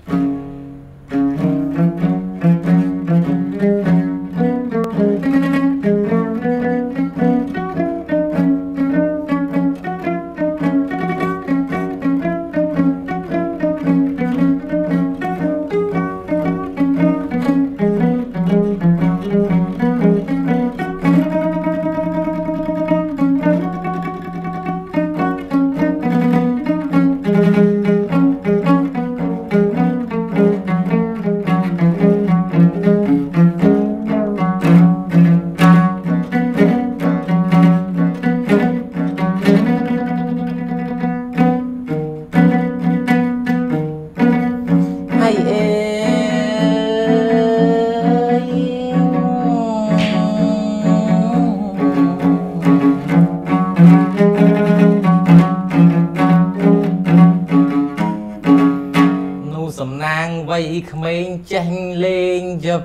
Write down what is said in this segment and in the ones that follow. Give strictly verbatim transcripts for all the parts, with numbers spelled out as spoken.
ក្មេងចេះលេងទៅ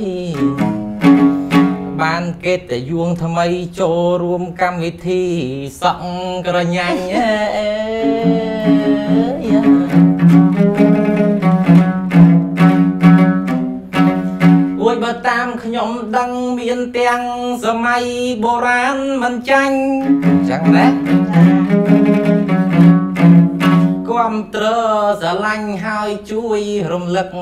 បានគេតែយួងថ្មីចូលរួមកម្មវិធីសក់ក្រញាញ់អេអួយបើតាមខ្ញុំដឹងមានទាំងសម័យបុរាណមិនចាញ់ចឹងណាគាំទ្រស្រឡាញ់ហើយជួយរំលឹក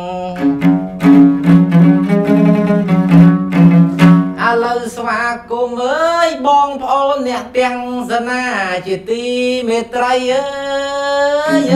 ឥឡូវស្វាគមន៍អើយបងប្អូនអ្នកទាំងសនាជាទីមេត្រីអើយ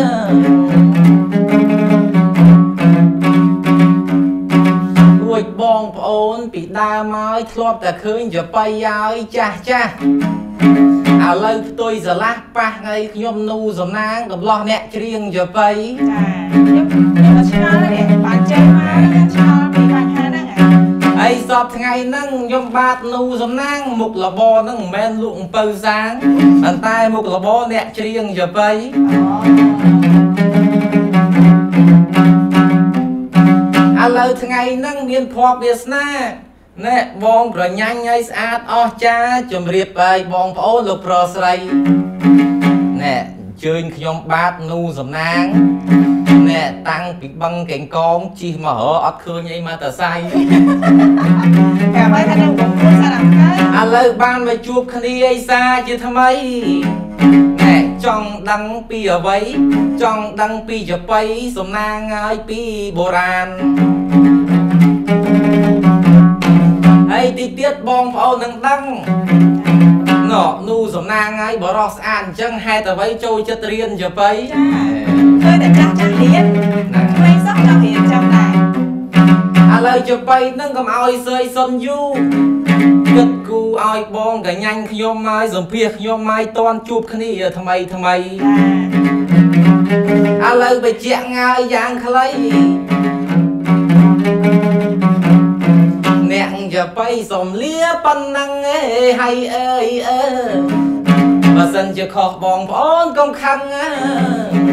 អួយបងប្អូនពីដើមមកធ្លាប់តែឃើញចបៃហើយចាស់ចាស់ឥឡូវផ្ទុយស្រឡះប៉ះថ្ងៃខ្ញុំនូសំណាងកំឡោះអ្នកច្រៀងចបៃចាខ្ញុំខ្ញុំឆ្ងល់នេះបានចេះមកឆ្ងល់ពីបញ្ហាហ្នឹងហើយសពថ្ងៃហ្នឹងខ្ញុំបាទនូសំណាងមុខលបហ្នឹងមិនមែនលក់អំពៅសាងប៉ុន្តែមុខលបអ្នកច្រៀងចបៃឥឡូវថ្ងៃហ្នឹងមានភ័ព្វវាសនាណែបងប្រញាញ់ឲ្យស្អាតអស្ចារ្យជំរាបឲ្យបងប្អូនលោកប្រុសស្រីណែអញ្ជើញខ្ញុំបាទនូសំណាងណែតាំងពីបឹងកេងកងជិះមករអត់ឃើញអីមកតសៃកាលហើយថានឹងបងប្អូនសារឥឡូវបានមកជួបគ្នាអីសាជាថ្មីណែចង់ដឹងពីអ្វីចង់ដឹងពីចបៃសំណាងឲ្យពីបុរាណហើយទីទៀតបងប្អូននឹងដឹងណ៎នូសំណាងហើយបរោះស្អាតអញ្ចឹងហេតុអ្វីចូលចិត្តរៀនចបៃឃើញតែចាស់ចាស់រៀនក្មេងសោះចង់រៀនចាំដែរឥឡូវចបៃនឹងកុំឲ្យសើយសុនយូគិតគូឲ្យបងកញ្ញាញ់ខ្ញុំមកសម្ភាសខ្ញុំមកតន់ជួបគ្នាថ្មីថ្មីឥឡូវបញ្ជាក់ងាយយ៉ាងខ្លីអ្នកចបៃសំលាប៉ុណ្ណឹងឯងហើយអើយអើបើសិនជាខុសបងប្អូនកុំខឹង